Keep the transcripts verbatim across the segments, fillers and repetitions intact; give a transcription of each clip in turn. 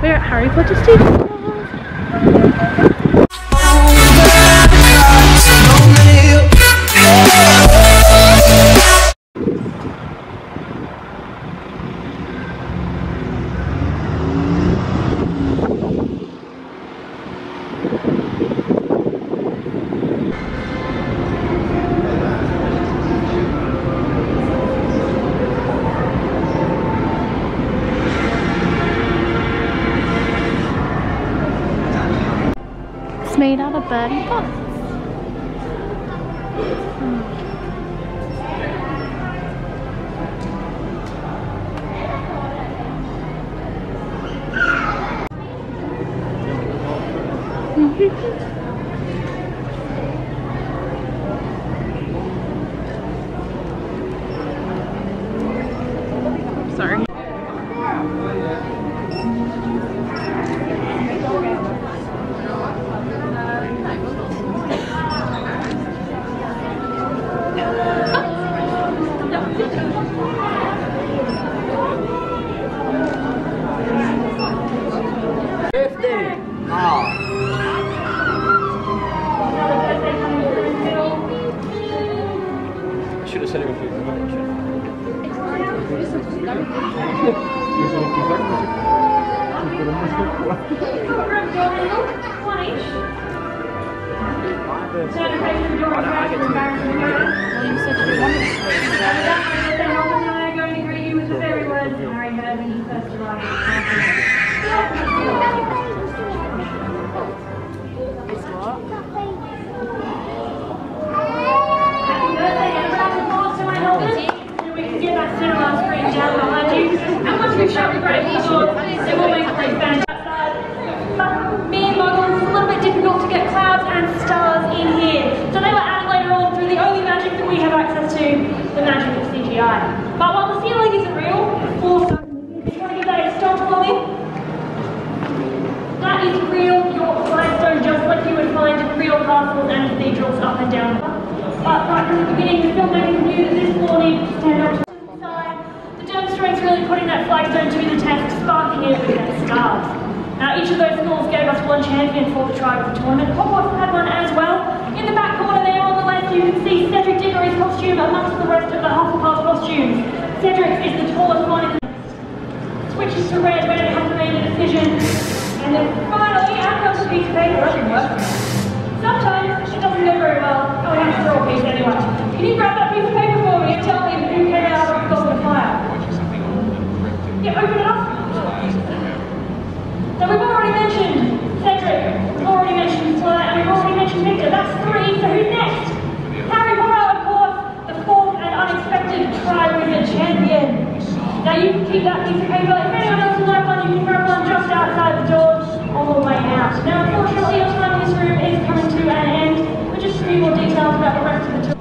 We're at Harry Potter Studios. It's made out of birdie box. Sorry. Should have said it before. But while the ceiling isn't real, also, if you want to give that a stop for me, that is real York limestone, just like you would find in real castles and cathedrals up and down. But right from the beginning, the filmmakers knew that this floor needed to stand up to the side. The demonstrators really putting that flagstone to be the test, sparking it with their stars. Now, each of those schools gave us one champion for the tribe of the tournament. Hogwarts had one as well. In the back corner there on the left, you can see Cedric Diggory's costume amongst the rest of the Hufflepuff costumes. Cedric is the tallest one in the list. Switches to red when it has to make a decision. And then finally, out comes a piece of paper. Sometimes it doesn't go very well. Oh, we have to throw a piece anyway. Can you grab that piece of paper for me and tell me who came out of the goblet of fire? Yeah, open it up. Now we've already mentioned Cedric, we've already mentioned Fleur, and we've already mentioned Victor. That's three, so who's next? Harry Potter, of course, the fourth and unexpected Twi-wizard champion. Now you can keep that piece of paper. If anyone else would like one, you can grab one just outside the doors on the way out. Now unfortunately your time in this room is coming to an end, but just a few more details about the rest of the tour.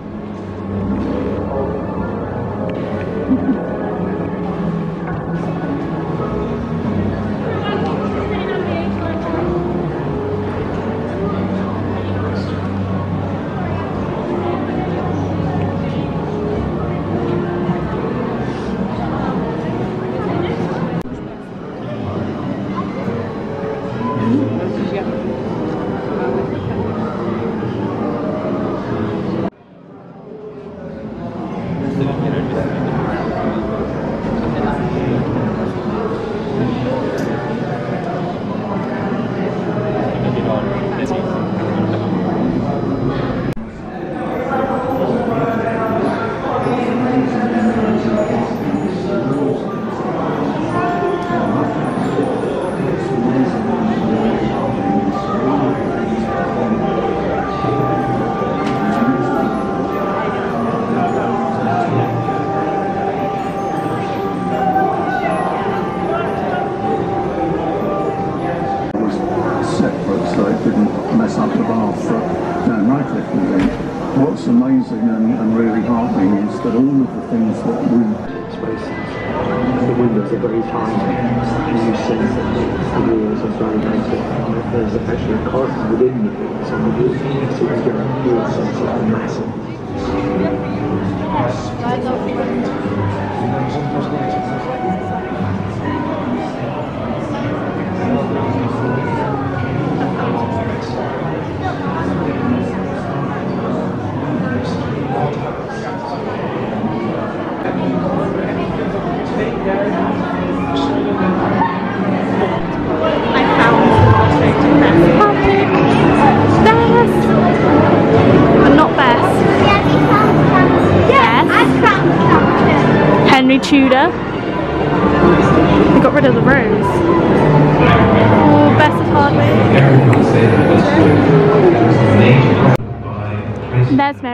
What's amazing and, and really heartening is that all of the things that we... spaces. The windows are very tiny, and you sense that the walls are very basic. There's actually a corridor within the walls on the roof, so you get a real sense of the massive.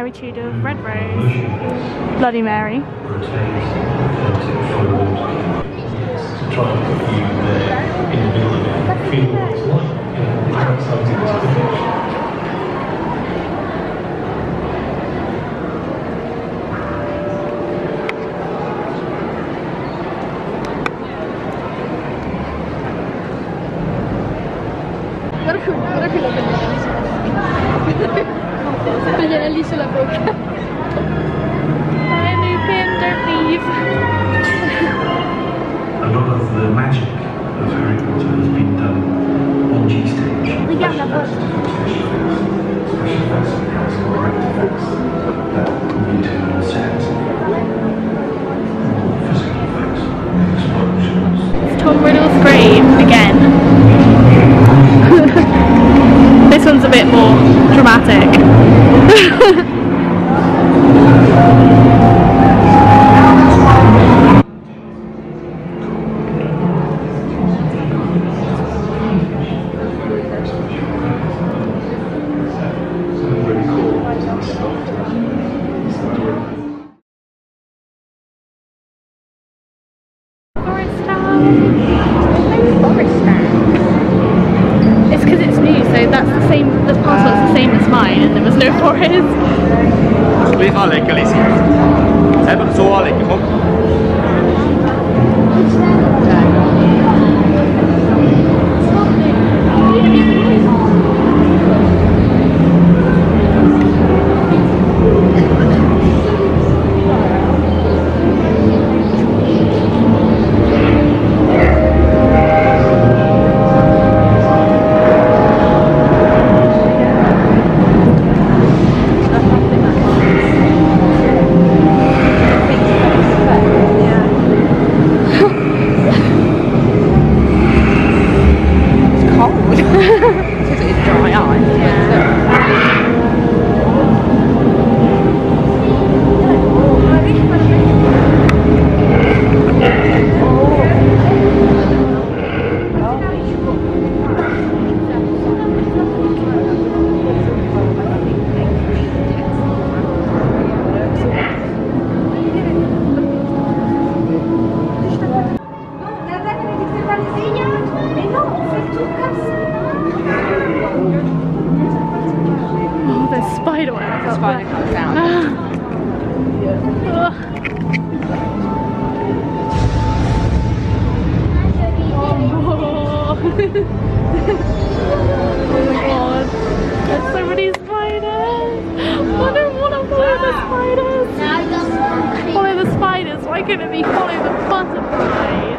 Solitude of Red Rose. Bloody Mary. To try and put you there in the middle of it and feel what it's like, you know, translate it to the picture. Lì sulla bocca. Dai Lupin, don't leave. A lot of the magic of Harry Potter has been done on G stage. Rigarde la poche. Special effects and practical effects that we do on set. Physical effects, explosions. It's Tom Riddle's grave again. This one's a bit more dramatic. Forest Town. Forest Town. It's because it's new, so that's the same. The passport's the same as mine, and there was no forest. Alsjeblieft wel lekker, Lizzie. Hebben we zo wel lekker, kom. Spider web. The spider comes down. Oh my god. There's so many spiders. I don't want to follow the spiders. Follow the spiders. Why couldn't we follow the butterflies?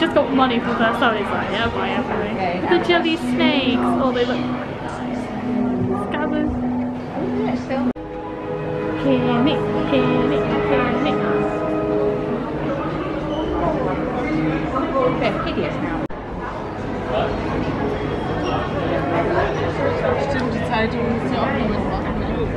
just got money for the first time. He's like, yeah, buy everything. The jelly snakes. Oh, they look really nice. Scabbers. Penny, penny, penny. They're hideous now. Stimmt, die Zeitung ist ja auch nur mitmachen.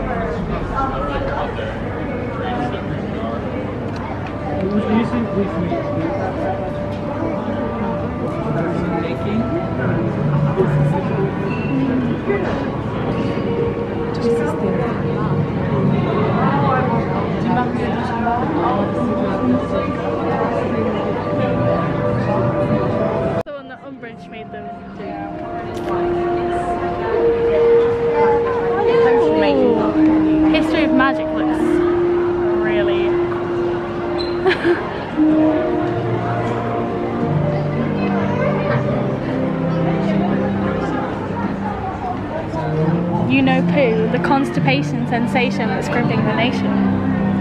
The one that Umbridge made them do. Ooh. History of Magic looks really You know poo, the constipation sensation that's gripping the nation.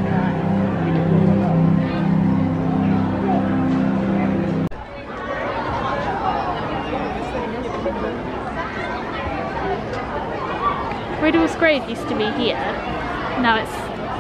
Riddle's grave used to be here. Now it's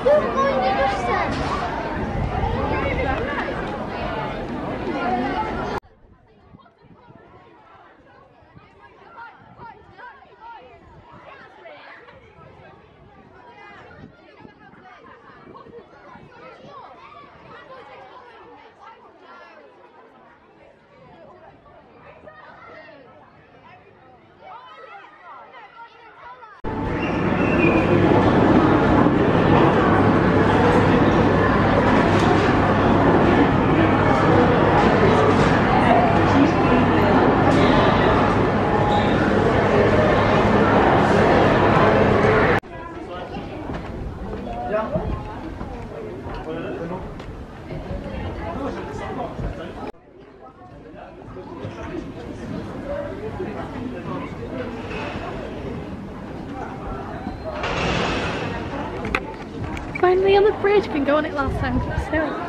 finally on the bridge. Couldn't go on it last time because it was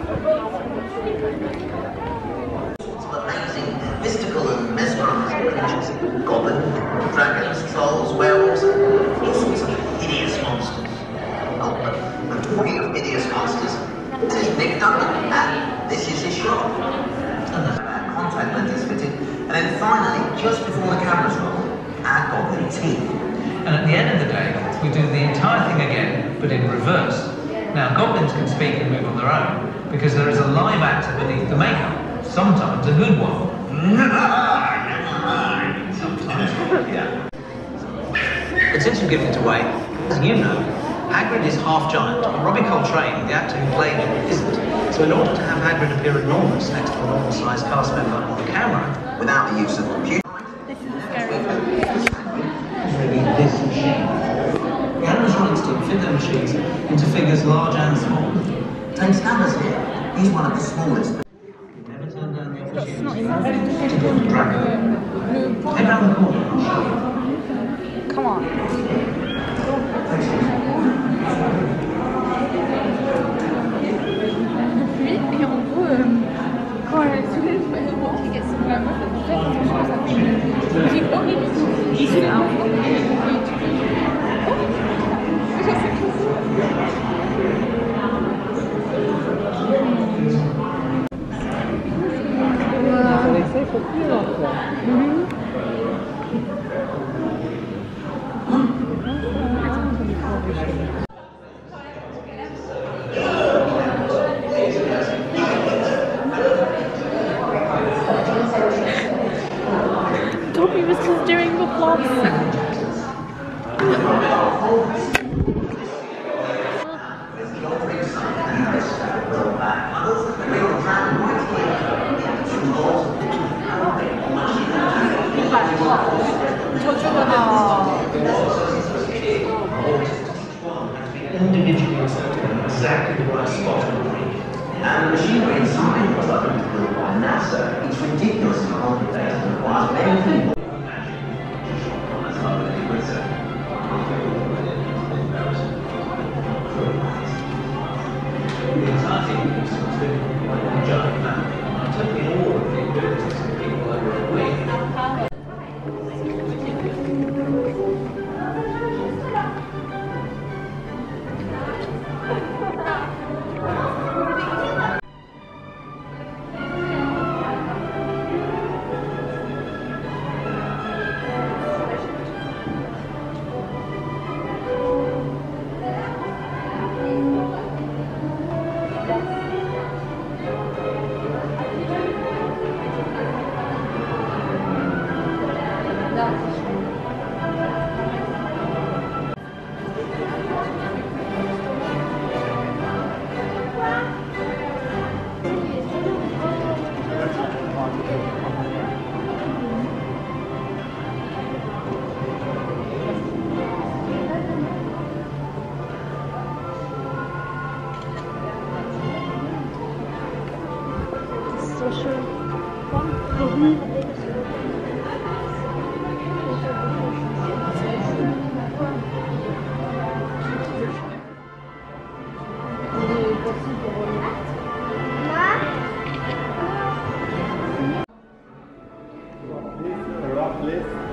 Amazing, mystical and mesmerising creatures. Goblin, dragons, trolls, werewolves, all sorts of hideous monsters. Oh, I'm talking of hideous monsters. This is Nick Duncan, and this is his shop. And there's our contact lenses fitted. And then finally, just before the cameras roll, our goblin teeth. And at the end of the day, we do the entire thing again, but in reverse. Now, goblins can speak and move on their own, because there is a live actor beneath the makeup, sometimes a good one. Sometimes, yeah. But since you've given it away, as you know, Hagrid is half giant, and Robbie Coltrane, the actor who played him, isn't. So in order to have Hagrid appear enormous next to a normal-sized cast member on the camera, Without the use of computer. This is a scary one. really this machine. The animals running steam fit their machines into figures large and small. Take Scabbers here. He's one of the smallest. Never turn down the opportunity to build a dragon. Head round the corner and I'll show you. Come on. Et en gros, euh, quand elle a soulé le moment qui est sur la meuf, en fait, je pense que ça fait une musique horrible. C'est un peu. Dobby was just doing the floss. Individually inserted in exactly the right spot on the ring. And the machinery inside was up and built by NASA. It's ridiculously complicated and requires many people. The entire thing is giant family. I'm taking all of the abilities So schön. A rough list.